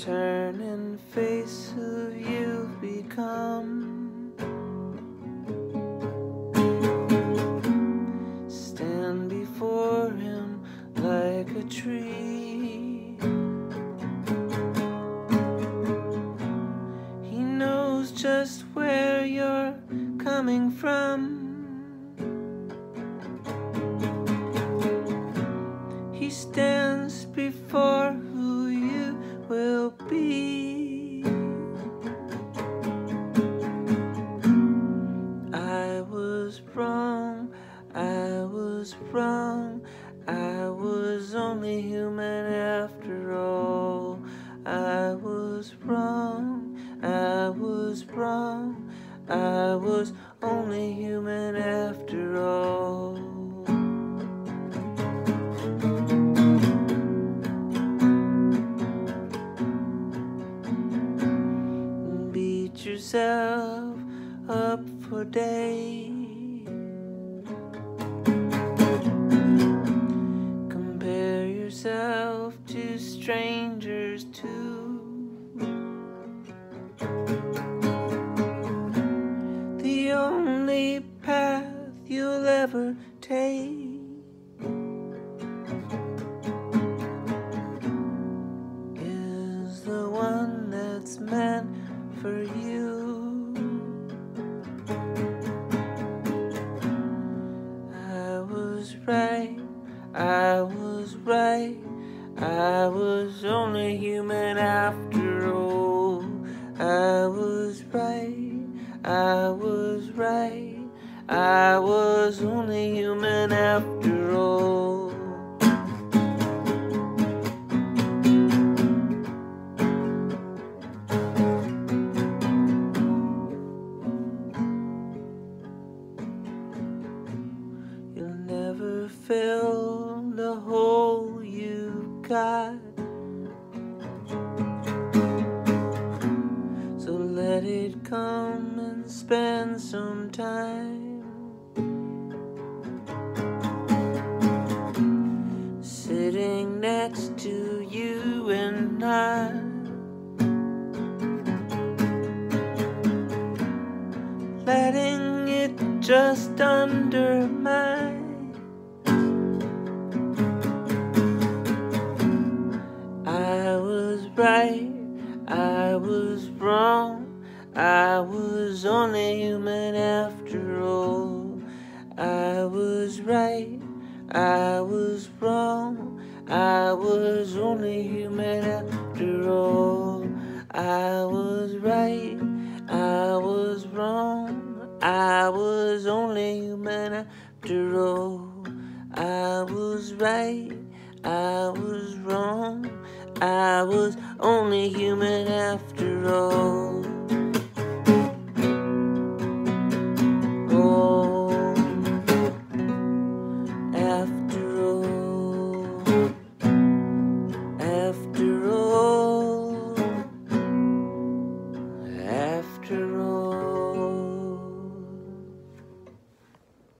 turn and face who you've become. Stand before him like a tree. He knows just where you're coming from. He stands before who you will be. I was wrong, I was wrong, I was only human after all. I was wrong, I was wrong, I was only human after all. Beat yourself up for days. Compare yourself to strangers too. The only path you'll ever take is the one that's meant for you. I was right, I was right, I was only human after all. I was right, I was right, I was only human after all. You'll never fill the hole you've got, so let it come and spend some time sitting next to you and I, letting it just undermine. I was right, I was wrong, I was only human after all. I was right, I was wrong, I was only human after all. I was right, I was wrong, I was only human after all. I was right, I was wrong, I was only human after all.